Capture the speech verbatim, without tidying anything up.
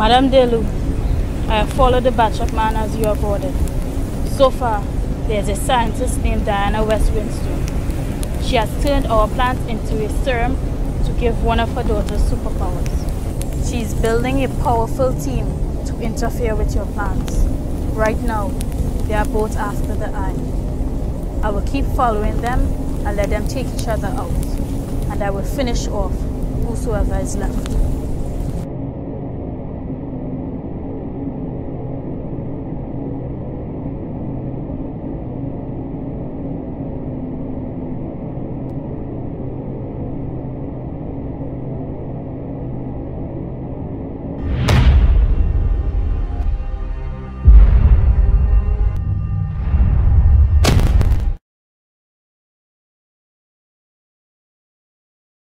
Madame Delu, I have followed the Batchack Man as you have ordered. So far, there is a scientist named Diana West Winstone. She has turned our plant into a serum to give one of her daughters superpowers. She is building a powerful team to interfere with your plans. Right now, they are both after the eye. I will keep following them and let them take each other out. And I will finish off whosoever is left.